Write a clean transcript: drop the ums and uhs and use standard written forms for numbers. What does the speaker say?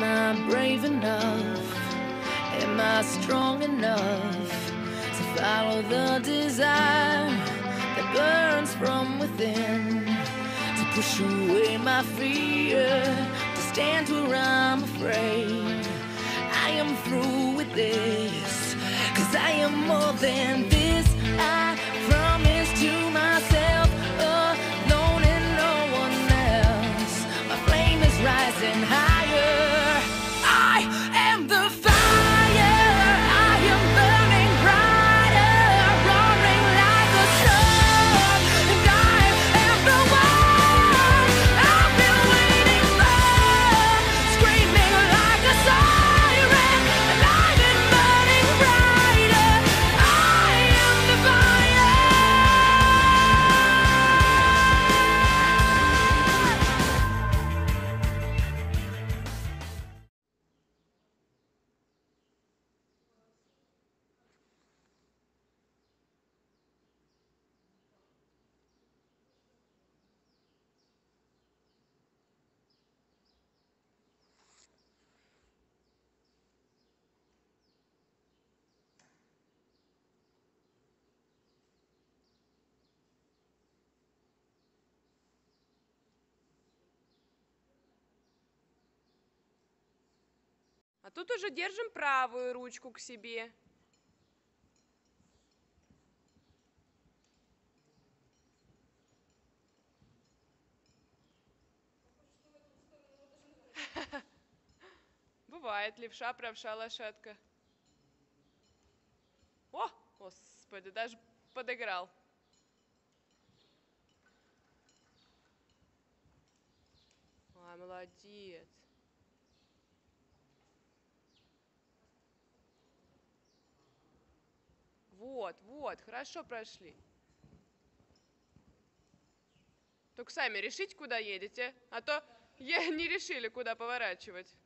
I brave enough? Am I strong enough to follow the desire that burns from within? To push away my fear, to stand where I'm afraid. I am through with this, 'cause I am more than this. I promise to myself, alone and no one else. My flame is rising higher. I am the fire. I am burning brighter, roaring like a storm. And I am the one I've been waiting for, screaming like a siren, alive and burning brighter. I am the fire. А тут уже держим правую ручку к себе. Бывает, левша, правша, лошадка. О, господи, даже подыграл. Ай, молодец. Вот, вот, хорошо прошли. Только сами решите, куда едете, а то не решили, куда поворачивать.